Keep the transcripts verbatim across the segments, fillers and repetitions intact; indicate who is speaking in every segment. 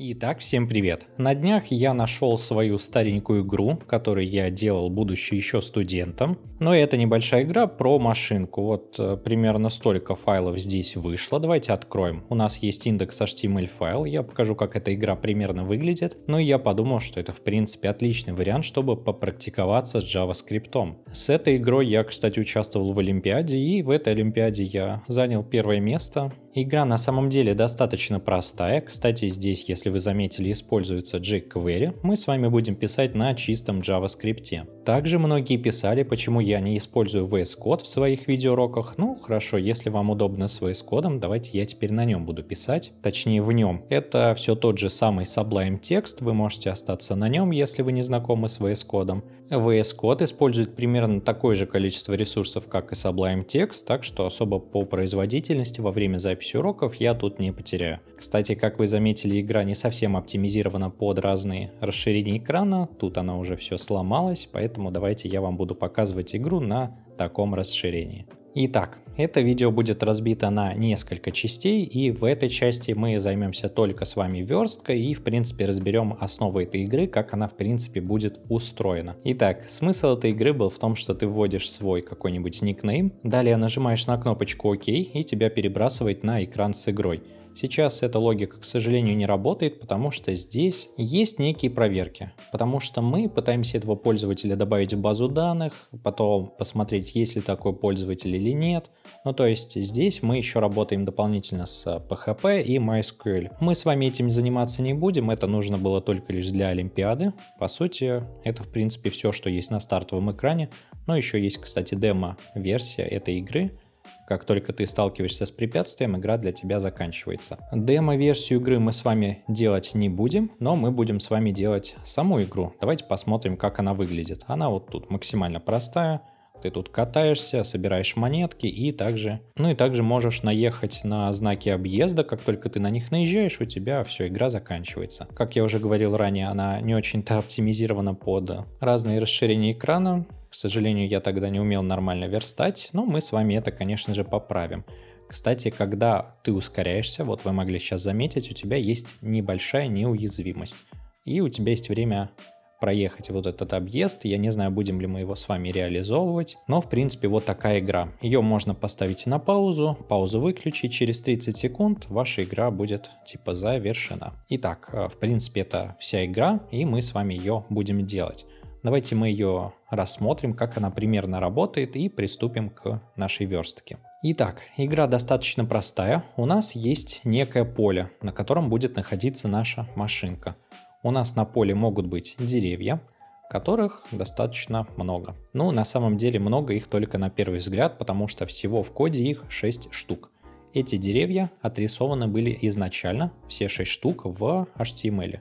Speaker 1: Итак, всем привет! На днях я нашел свою старенькую игру, которую я делал, будучи еще студентом. Но это небольшая игра про машинку. Вот э, примерно столько файлов здесь вышло. Давайте откроем. У нас есть индекс эйч ти эм эль файл. Я покажу, как эта игра примерно выглядит. Ну и я подумал, что это в принципе отличный вариант, чтобы попрактиковаться с JavaScript. С этой игрой я, кстати, участвовал в Олимпиаде, и в этой Олимпиаде я занял первое место. Игра на самом деле достаточно простая. Кстати, здесь, если вы заметили, используется jQuery. Мы с вами будем писать на чистом JavaScript. Также многие писали, почему я не использую ви эс Code в своих видеоуроках. Ну, хорошо, если вам удобно с ви эс Code, давайте я теперь на нем буду писать. Точнее, в нем. Это все тот же самый Sublime Text. Вы можете остаться на нем, если вы не знакомы с ви эс Code. ви эс Code использует примерно такое же количество ресурсов, как и Sublime Text, так что особо по производительности во время записи уроков я тут не потеряю. Кстати, как вы заметили, игра не совсем оптимизирована под разные расширения экрана. Тут она уже все сломалась, поэтому давайте я вам буду показывать игру на таком расширении. Итак, это видео будет разбито на несколько частей, и в этой части мы займемся только с вами версткой и в принципе разберем основы этой игры, как она в принципе будет устроена. Итак, смысл этой игры был в том, что ты вводишь свой какой-нибудь никнейм, далее нажимаешь на кнопочку ОК и тебя перебрасывает на экран с игрой. Сейчас эта логика, к сожалению, не работает, потому что здесь есть некие проверки. Потому что мы пытаемся этого пользователя добавить в базу данных, потом посмотреть, есть ли такой пользователь или нет. Ну то есть здесь мы еще работаем дополнительно с пи эйч пи и MySQL. Мы с вами этим заниматься не будем, это нужно было только лишь для Олимпиады. По сути, это в принципе все, что есть на стартовом экране. Но еще есть, кстати, демо-версия этой игры. Как только ты сталкиваешься с препятствием, игра для тебя заканчивается. Демо-версию игры мы с вами делать не будем, но мы будем с вами делать саму игру. Давайте посмотрим, как она выглядит. Она вот тут максимально простая. Ты тут катаешься, собираешь монетки и также, ну и также можешь наехать на знаки объезда. Как только ты на них наезжаешь, у тебя все, игра заканчивается. Как я уже говорил ранее, она не очень-то оптимизирована под разные расширения экрана. К сожалению, я тогда не умел нормально верстать, но мы с вами это, конечно же, поправим. Кстати, когда ты ускоряешься, вот вы могли сейчас заметить, у тебя есть небольшая неуязвимость. И у тебя есть время проехать вот этот объезд. Я не знаю, будем ли мы его с вами реализовывать, но в принципе вот такая игра. Ее можно поставить на паузу, паузу выключить, через тридцать секунд ваша игра будет типа завершена. Итак, в принципе это вся игра, и мы с вами ее будем делать. Давайте мы ее рассмотрим, как она примерно работает, и приступим к нашей верстке. Итак, игра достаточно простая. У нас есть некое поле, на котором будет находиться наша машинка. У нас на поле могут быть деревья, которых достаточно много. Ну, на самом деле много их только на первый взгляд, потому что всего в коде их шесть штук. Эти деревья отрисованы были изначально, все шесть штук, в эйч ти эм эль.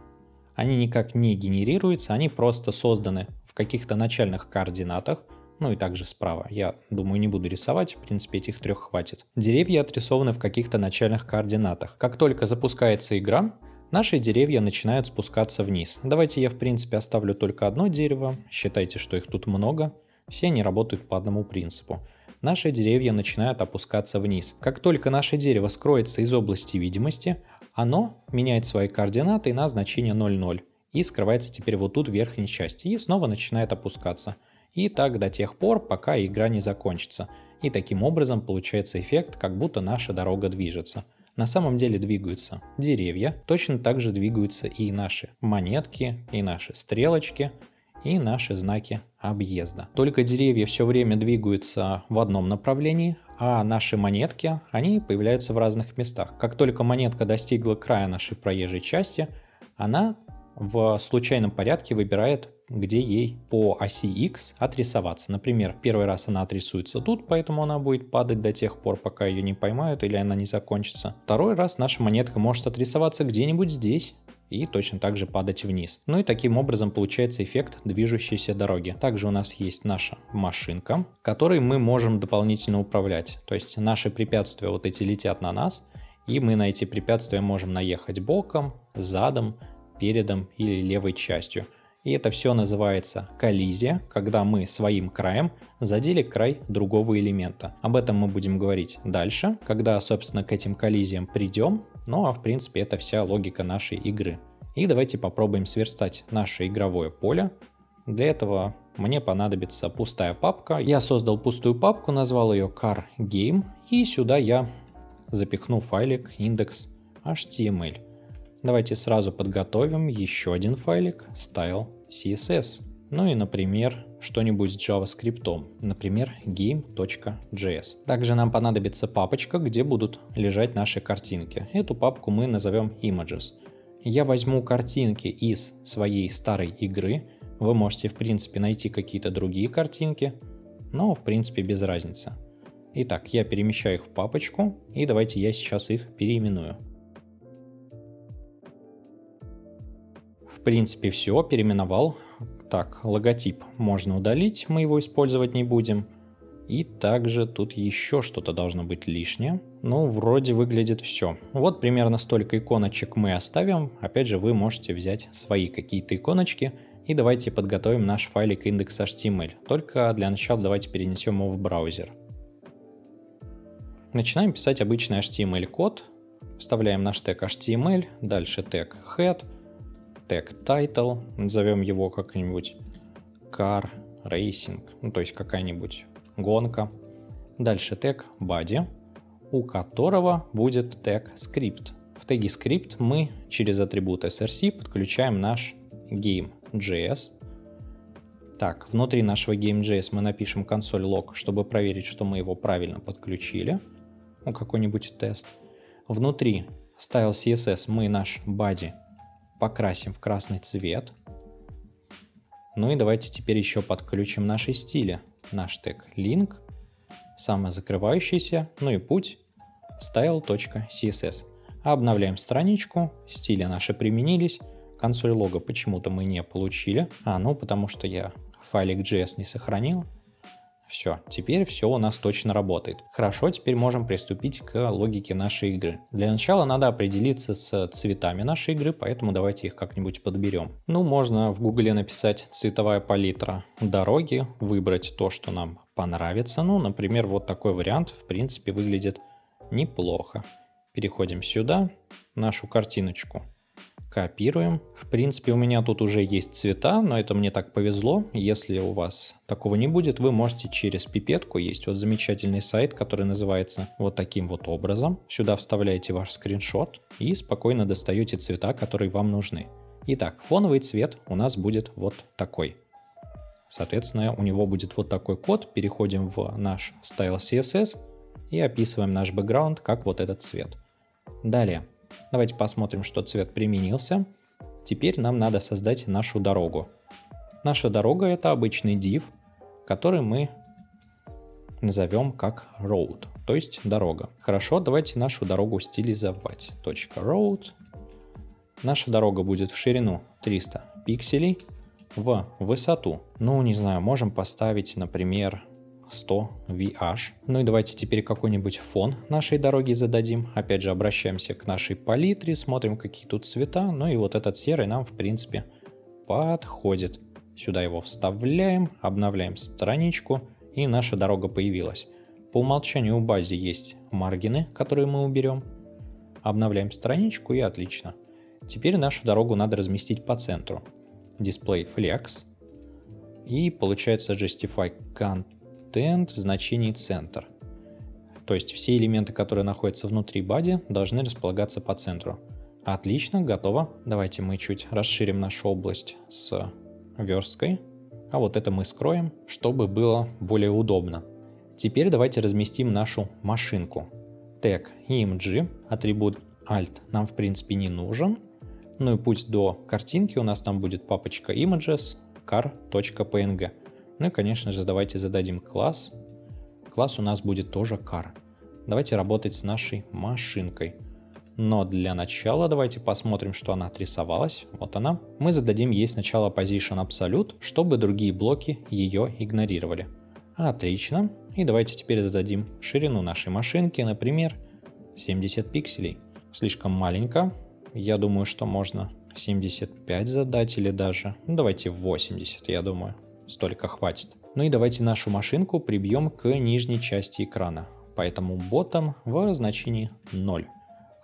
Speaker 1: Они никак не генерируются, они просто созданы в каких-то начальных координатах, ну и также справа. Я думаю, не буду рисовать, в принципе этих трех хватит. Деревья отрисованы в каких-то начальных координатах. Как только запускается игра, наши деревья начинают спускаться вниз. Давайте я в принципе оставлю только одно дерево, считайте, что их тут много, все они работают по одному принципу. Наши деревья начинают опускаться вниз. Как только наше дерево скроется из области видимости, оно меняет свои координаты на значение ноль ноль и скрывается теперь вот тут в верхней части и снова начинает опускаться. И так до тех пор, пока игра не закончится. И таким образом получается эффект, как будто наша дорога движется. На самом деле двигаются деревья, точно так же двигаются и наши монетки, и наши стрелочки, и наши знаки объезда. Только деревья все время двигаются в одном направлении, а наши монетки, они появляются в разных местах. Как только монетка достигла края нашей проезжей части, она в случайном порядке выбирает, где ей по оси X отрисоваться. Например, первый раз она отрисуется тут, поэтому она будет падать до тех пор, пока ее не поймают или она не закончится. Второй раз наша монетка может отрисоваться где-нибудь здесь и точно так же падать вниз. Ну и таким образом получается эффект движущейся дороги. Также у нас есть наша машинка, которой мы можем дополнительно управлять. То есть наши препятствия вот эти летят на нас, и мы на эти препятствия можем наехать боком, задом, передом или левой частью. И это все называется коллизия, когда мы своим краем задели край другого элемента. Об этом мы будем говорить дальше, когда, собственно, к этим коллизиям придем. Ну а в принципе это вся логика нашей игры. И давайте попробуем сверстать наше игровое поле. Для этого мне понадобится пустая папка. Я создал пустую папку, назвал ее car game, и сюда я запихну файлик index.html. Давайте сразу подготовим еще один файлик style.css. Ну и, например, что-нибудь с JavaScript, например, game.js. Также нам понадобится папочка, где будут лежать наши картинки. Эту папку мы назовем images. Я возьму картинки из своей старой игры. Вы можете, в принципе, найти какие-то другие картинки, но, в принципе, без разницы. Итак, я перемещаю их в папочку, и давайте я сейчас их переименую. В принципе, все, переименовал. Так, логотип можно удалить, мы его использовать не будем. И также тут еще что-то должно быть лишнее. Ну, вроде выглядит все. Вот примерно столько иконочек мы оставим. Опять же, вы можете взять свои какие-то иконочки. И давайте подготовим наш файлик index.html. Только для начала давайте перенесем его в браузер. Начинаем писать обычный эйч ти эм эль-код. Вставляем наш тег эйч ти эм эль, дальше тег head, тег title, назовем его как-нибудь car racing, ну то есть какая-нибудь гонка. Дальше тег body, у которого будет тег script. В теге script мы через атрибут эс эр си подключаем наш game.js. Так, внутри нашего game.js мы напишем console.log, чтобы проверить, что мы его правильно подключили. Ну, какой-нибудь тест. Внутри style.css мы наш body покрасим в красный цвет. Ну и давайте теперь еще подключим наши стили. Наш тег link, самозакрывающийся, ну и путь style.css. Обновляем страничку, стили наши применились. Консоль лога почему-то мы не получили. А, ну потому что я файлик джей эс не сохранил. Все, теперь все у нас точно работает. Хорошо, теперь можем приступить к логике нашей игры. Для начала надо определиться с цветами нашей игры, поэтому давайте их как-нибудь подберем. Ну, можно в гугле написать цветовая палитра дороги, выбрать то, что нам понравится. Ну, например, вот такой вариант, в принципе, выглядит неплохо. Переходим сюда, нашу картиночку копируем. В принципе, у меня тут уже есть цвета, но это мне так повезло. Если у вас такого не будет, вы можете через пипетку, есть вот замечательный сайт, который называется вот таким вот образом. Сюда вставляете ваш скриншот и спокойно достаете цвета, которые вам нужны. Итак, фоновый цвет у нас будет вот такой. Соответственно, у него будет вот такой код. Переходим в наш style.css и описываем наш бэкграунд как вот этот цвет. Далее. Давайте посмотрим, что цвет применился. Теперь нам надо создать нашу дорогу. Наша дорога — это обычный div, который мы назовем как road, то есть дорога. Хорошо, давайте нашу дорогу стилизовать. .road. Наша дорога будет в ширину триста пикселей, в высоту, ну не знаю, можем поставить, например, сто ви эйч. Ну и давайте теперь какой-нибудь фон нашей дороги зададим. Опять же, обращаемся к нашей палитре, смотрим, какие тут цвета. Ну и вот этот серый нам, в принципе, подходит. Сюда его вставляем, обновляем страничку, и наша дорога появилась. По умолчанию у бази есть маргины, которые мы уберем. Обновляем страничку, и отлично. Теперь нашу дорогу надо разместить по центру. Display flex. И получается justify content в значении центр. То есть все элементы, которые находятся внутри body, должны располагаться по центру. Отлично, готово. Давайте мы чуть расширим нашу область с версткой. А вот это мы скроем, чтобы было более удобно. Теперь давайте разместим нашу машинку. Тег img, атрибут alt нам в принципе не нужен. Ну и путь до картинки у нас там будет папочка images car.png. Ну и, конечно же, давайте зададим класс. Класс у нас будет тоже car. Давайте работать с нашей машинкой. Но для начала давайте посмотрим, что она отрисовалась. Вот она. Мы зададим ей сначала position absolute, чтобы другие блоки ее игнорировали. Отлично. И давайте теперь зададим ширину нашей машинки, например, семьдесят пикселей. Слишком маленько. Я думаю, что можно семьдесят пять задать или даже, ну давайте восемьдесят, я думаю. Столько хватит. Ну и давайте нашу машинку прибьем к нижней части экрана. Поэтому bottom в значении ноль.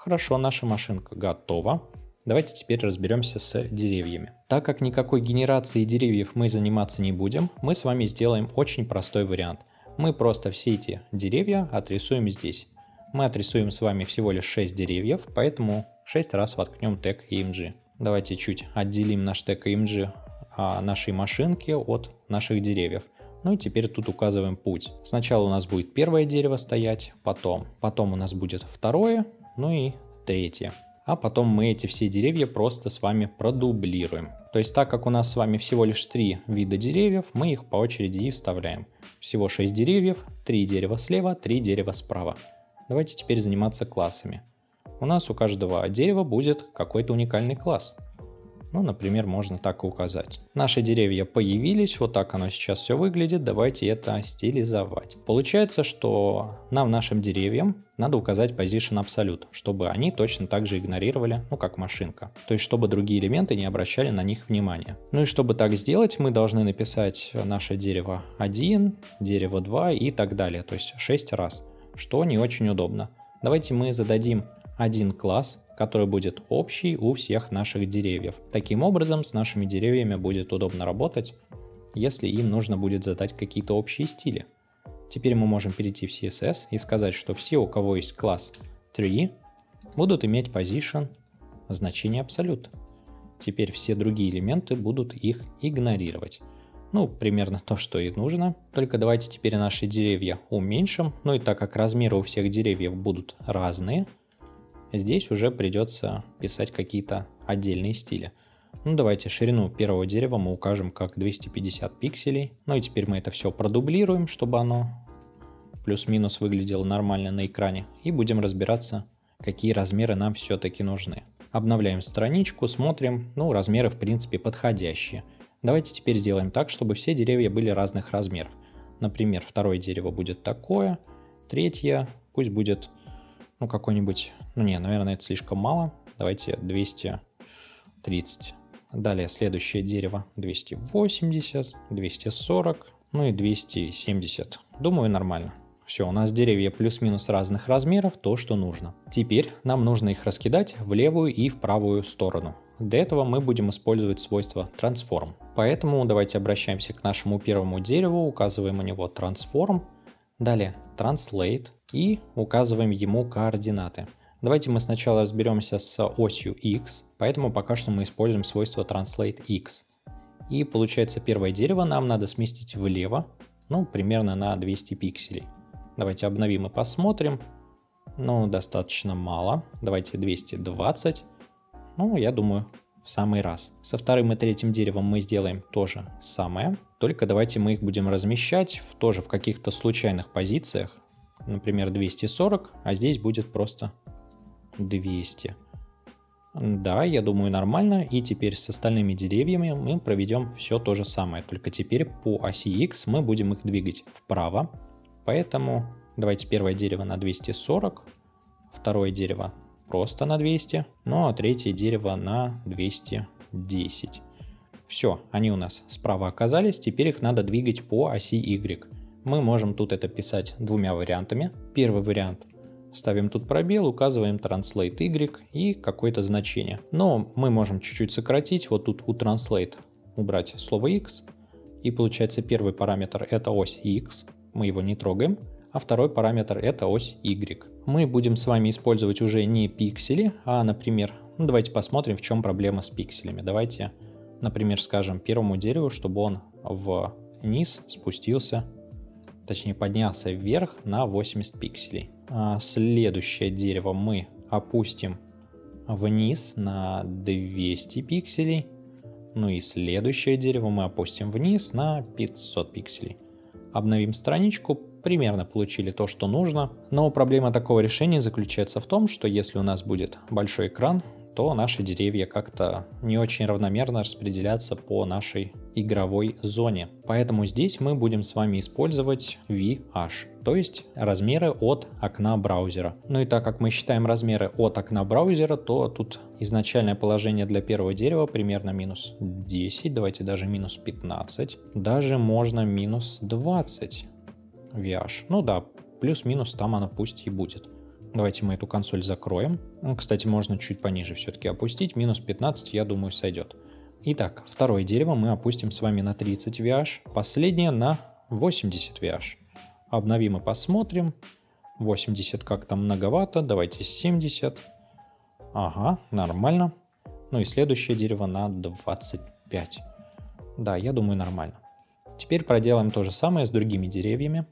Speaker 1: Хорошо, наша машинка готова. Давайте теперь разберемся с деревьями. Так как никакой генерацией деревьев мы заниматься не будем, мы с вами сделаем очень простой вариант. Мы просто все эти деревья отрисуем здесь. Мы отрисуем с вами всего лишь шесть деревьев, поэтому шесть раз воткнем тег и эм джи. Давайте чуть отделим наш тег и эм джи нашей машинки от наших деревьев. Ну и теперь тут указываем путь. Сначала у нас будет первое дерево стоять, потом, потом у нас будет второе, ну и третье. А потом мы эти все деревья просто с вами продублируем. То есть так как у нас с вами всего лишь три вида деревьев, мы их по очереди и вставляем. Всего шесть деревьев, три дерева слева, три дерева справа. Давайте теперь заниматься классами. У нас у каждого дерева будет какой-то уникальный класс. Ну, например, можно так и указать. Наши деревья появились, вот так оно сейчас все выглядит, давайте это стилизовать. Получается, что нам, нашим деревьям, надо указать position absolute, чтобы они точно так же игнорировали, ну, как машинка. То есть, чтобы другие элементы не обращали на них внимания. Ну и чтобы так сделать, мы должны написать наше дерево один, дерево два и так далее, то есть шесть раз, что не очень удобно. Давайте мы зададим один класс, который будет общий у всех наших деревьев. Таким образом, с нашими деревьями будет удобно работать, если им нужно будет задать какие-то общие стили. Теперь мы можем перейти в си эс эс и сказать, что все, у кого есть класс три, будут иметь position значение absolute. Теперь все другие элементы будут их игнорировать. Ну, примерно то, что и нужно. Только давайте теперь наши деревья уменьшим. Ну и так как размеры у всех деревьев будут разные, здесь уже придется писать какие-то отдельные стили. Ну давайте ширину первого дерева мы укажем как двести пятьдесят пикселей. Ну и теперь мы это все продублируем, чтобы оно плюс-минус выглядело нормально на экране. И будем разбираться, какие размеры нам все-таки нужны. Обновляем страничку, смотрим. Ну, размеры в принципе подходящие. Давайте теперь сделаем так, чтобы все деревья были разных размеров. Например, второе дерево будет такое, третье пусть будет, ну, какой-нибудь, ну не, наверное, это слишком мало. Давайте двести тридцать. Далее следующее дерево двести восемьдесят, двести сорок, ну и двести семьдесят. Думаю, нормально. Все, у нас деревья плюс-минус разных размеров, то, что нужно. Теперь нам нужно их раскидать в левую и в правую сторону. Для этого мы будем использовать свойство transform. Поэтому давайте обращаемся к нашему первому дереву, указываем у него transform, далее translate и указываем ему координаты. Давайте мы сначала разберемся с осью x, поэтому пока что мы используем свойство translate x. И получается, первое дерево нам надо сместить влево, ну, примерно на двести пикселей. Давайте обновим и посмотрим. Ну, достаточно мало. Давайте двести двадцать. Ну, я думаю, в самый раз. Со вторым и третьим деревом мы сделаем то же самое. Только давайте мы их будем размещать в, тоже в каких-то случайных позициях. Например, двести сорок, а здесь будет просто двести. Да, я думаю, нормально. И теперь с остальными деревьями мы проведем все то же самое. Только теперь по оси X мы будем их двигать вправо. Поэтому давайте первое дерево на двести сорок, второе дерево просто на двести, ну а третье дерево на двести десять. Все, они у нас справа оказались, теперь их надо двигать по оси Y. Мы можем тут это писать двумя вариантами. Первый вариант. Ставим тут пробел, указываем translate Y и какое-то значение. Но мы можем чуть-чуть сократить, вот тут у translate убрать слово X. И получается первый параметр это ось X, мы его не трогаем. А второй параметр это ось Y. Мы будем с вами использовать уже не пиксели, а, например, ну, давайте посмотрим, в чем проблема с пикселями. Давайте, например, скажем первому дереву, чтобы он вниз спустился, точнее поднялся вверх на восемьдесят пикселей. А следующее дерево мы опустим вниз на двести пикселей. Ну и следующее дерево мы опустим вниз на пятьсот пикселей. Обновим страничку, примерно получили то, что нужно. Но проблема такого решения заключается в том, что если у нас будет большой экран, то наши деревья как-то не очень равномерно распределятся по нашей игровой зоне. Поэтому здесь мы будем с вами использовать ви эйч, то есть размеры от окна браузера. Ну и так как мы считаем размеры от окна браузера, то тут изначальное положение для первого дерева примерно минус десять, давайте даже минус пятнадцать, даже можно минус двадцать ви эйч. Ну да, плюс-минус там оно пусть и будет. Давайте мы эту консоль закроем. Ну, кстати, можно чуть пониже все-таки опустить. Минус пятнадцать, я думаю, сойдет. Итак, второе дерево мы опустим с вами на тридцать ви эйч, последнее на восемьдесят ви эйч. Обновим и посмотрим. восемьдесят как-то многовато, давайте семьдесят. Ага, нормально. Ну и следующее дерево на двадцать пять. Да, я думаю, нормально. Теперь проделаем то же самое с другими деревьями.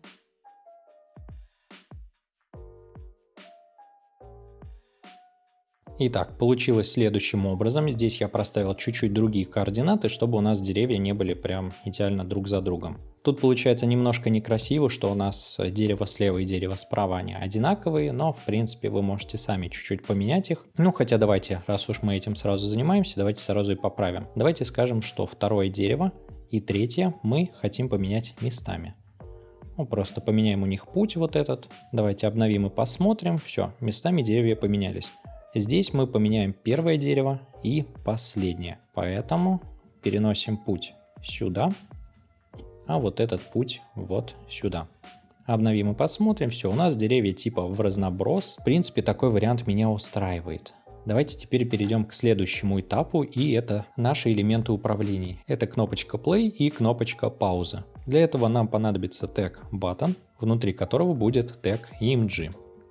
Speaker 1: Итак, получилось следующим образом. Здесь я проставил чуть-чуть другие координаты, чтобы у нас деревья не были прям идеально друг за другом. Тут получается немножко некрасиво, что у нас дерево слева и дерево справа, они одинаковые, но в принципе вы можете сами чуть-чуть поменять их. Ну хотя давайте, раз уж мы этим сразу занимаемся, давайте сразу и поправим. Давайте скажем, что второе дерево и третье мы хотим поменять местами. Ну, просто поменяем у них путь вот этот. Давайте обновим и посмотрим. Все, местами деревья поменялись. Здесь мы поменяем первое дерево и последнее. Поэтому переносим путь сюда, а вот этот путь вот сюда. Обновим и посмотрим. Все, у нас деревья типа в разноброс. В принципе, такой вариант меня устраивает. Давайте теперь перейдем к следующему этапу, и это наши элементы управления. Это кнопочка Play и кнопочка пауза. Для этого нам понадобится тег Button, внутри которого будет тег и эм джи.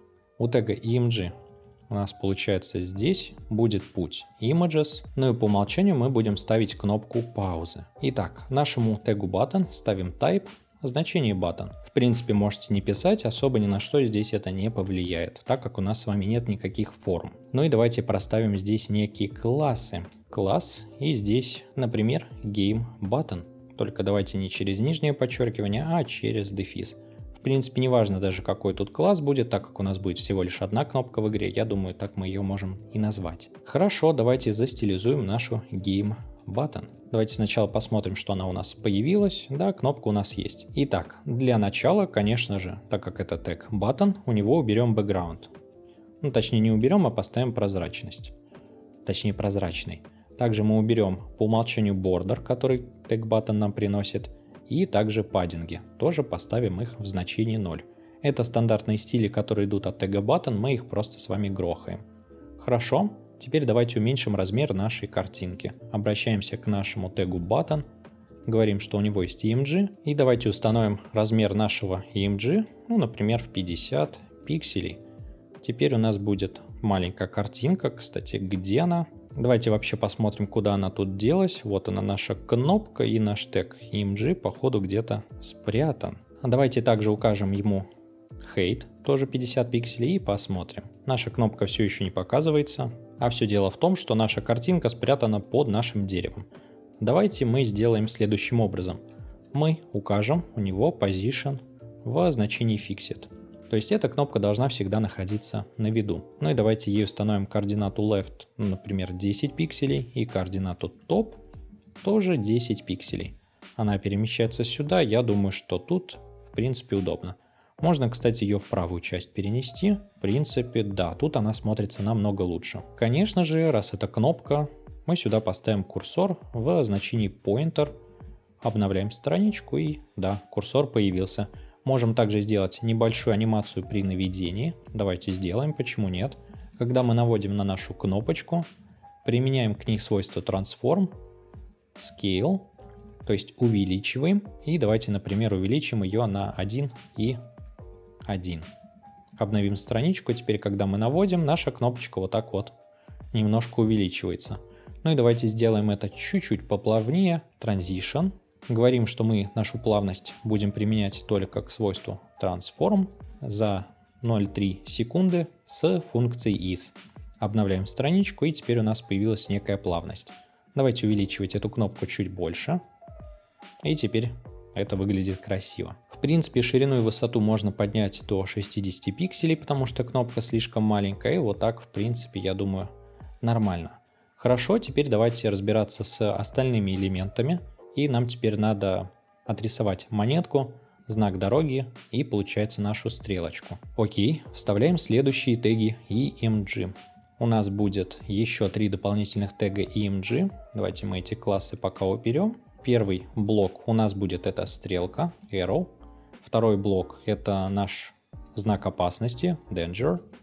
Speaker 1: У тега и эм джи у нас получается здесь будет путь Images, ну и по умолчанию мы будем ставить кнопку паузы. Итак, нашему тегу Button ставим Type, значение Button. В принципе, можете не писать, особо ни на что здесь это не повлияет, так как у нас с вами нет никаких форм. Ну и давайте проставим здесь некие классы. Класс, и здесь, например, GameButton. Только давайте не через нижнее подчеркивание, а через дефис. В принципе, не важно даже какой тут класс будет, так как у нас будет всего лишь одна кнопка в игре, я думаю, так мы ее можем и назвать. Хорошо, давайте застилизуем нашу GameButton. Давайте сначала посмотрим, что она у нас появилась. Да, кнопка у нас есть. Итак, для начала, конечно же, так как это тег Button, у него уберем background. Ну, точнее, не уберем, а поставим прозрачность. Точнее, прозрачный. Также мы уберем по умолчанию border, который тег Button нам приносит. И также паддинги. Тоже поставим их в значении ноль. Это стандартные стили, которые идут от тега Button, мы их просто с вами грохаем. Хорошо. Теперь давайте уменьшим размер нашей картинки. Обращаемся к нашему тегу Button, говорим, что у него есть и эм джи, и давайте установим размер нашего и эм джи, ну, например, в пятьдесят пикселей. Теперь у нас будет маленькая картинка, кстати, где она? Давайте вообще посмотрим, куда она тут делась. Вот она, наша кнопка, и наш тег и эм джи, походу, где-то спрятан. Давайте также укажем ему height, тоже пятьдесят пикселей, и посмотрим. Наша кнопка все еще не показывается. А все дело в том, что наша картинка спрятана под нашим деревом. Давайте мы сделаем следующим образом. Мы укажем у него position в значении fixed. То есть эта кнопка должна всегда находиться на виду. Ну и давайте ей установим координату left, ну, например, десять пикселей, и координату top тоже десять пикселей. Она перемещается сюда, я думаю, что тут в принципе удобно. Можно, кстати, ее в правую часть перенести. В принципе, да, тут она смотрится намного лучше. Конечно же, раз это кнопка, мы сюда поставим курсор в значении pointer. Обновляем страничку, и да, курсор появился. Можем также сделать небольшую анимацию при наведении. Давайте сделаем, почему нет. Когда мы наводим на нашу кнопочку, применяем к ней свойство Transform, Scale, то есть увеличиваем. И давайте, например, увеличим ее на один и один. Обновим страничку. Теперь, когда мы наводим, наша кнопочка вот так вот немножко увеличивается. Ну и давайте сделаем это чуть-чуть поплавнее. Transition. Говорим, что мы нашу плавность будем применять только к свойству Transform за ноль целых три секунды с функцией is. Обновляем страничку, и теперь у нас появилась некая плавность. Давайте увеличивать эту кнопку чуть больше. И теперь это выглядит красиво. В принципе, ширину и высоту можно поднять до шестидесяти пикселей, потому что кнопка слишком маленькая. И вот так, в принципе, я думаю, нормально. Хорошо, теперь давайте разбираться с остальными элементами. И нам теперь надо отрисовать монетку, знак дороги и, получается, нашу стрелочку. Окей, вставляем следующие теги и эм джи. У нас будет еще три дополнительных тега и эм джи. Давайте мы эти классы пока уберем. Первый блок у нас будет это стрелка, arrow. Второй блок это наш знак опасности, danger.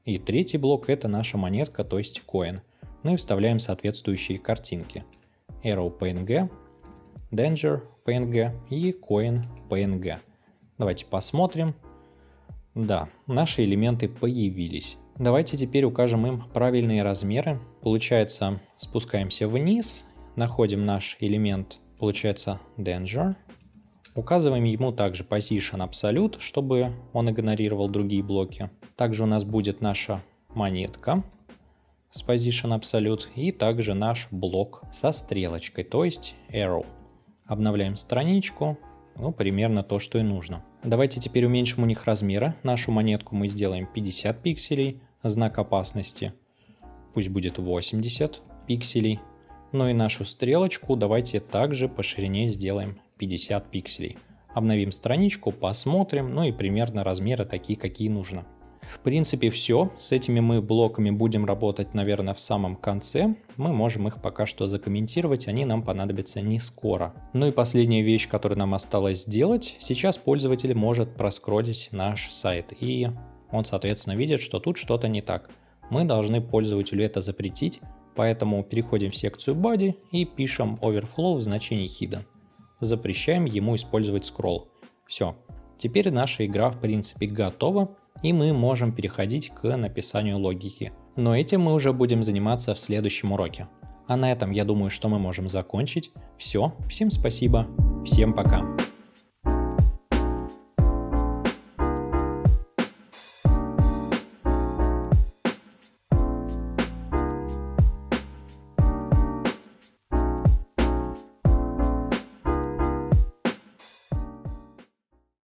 Speaker 1: И третий блок — это наша монетка, то есть coin. Ну и вставляем соответствующие картинки. Arrow пи эн джи, Danger пи эн джи и Coin пи эн джи. Давайте посмотрим. Да, наши элементы появились. Давайте теперь укажем им правильные размеры. Получается, спускаемся вниз, находим наш элемент, получается Danger. Указываем ему также Position Absolute, чтобы он игнорировал другие блоки. Также у нас будет наша монетка с Position Absolute и также наш блок со стрелочкой, то есть Arrow. Обновляем страничку, ну примерно то, что и нужно. Давайте теперь уменьшим у них размеры. Нашу монетку мы сделаем пятьдесят пикселей, знак опасности пусть будет восемьдесят пикселей. Ну и нашу стрелочку давайте также по ширине сделаем пятьдесят пикселей. Обновим страничку, посмотрим, ну и примерно размеры такие, какие нужно. В принципе, все. С этими мы блоками будем работать, наверное, в самом конце. Мы можем их пока что закомментировать, они нам понадобятся не скоро. Ну и последняя вещь, которую нам осталось сделать. Сейчас пользователь может проскроллить наш сайт, и он, соответственно, видит, что тут что-то не так. Мы должны пользователю это запретить, поэтому переходим в секцию Body и пишем Overflow в значении Hidden. Запрещаем ему использовать скролл. Все. Теперь наша игра, в принципе, готова. И мы можем переходить к написанию логики. Но этим мы уже будем заниматься в следующем уроке. А на этом я думаю, что мы можем закончить. Все, всем спасибо, всем пока.